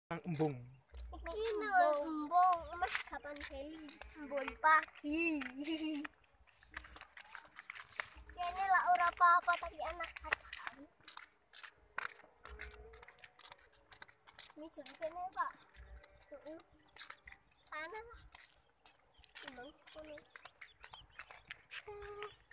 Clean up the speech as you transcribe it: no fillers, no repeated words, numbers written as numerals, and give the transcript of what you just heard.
Embung. Iki nang embung meh kapan heli embun pagi. Kene lah ora apa-apa tapi anak kacang. Ini jeng kene Pak. Heeh. Sana lah. Embung kuning.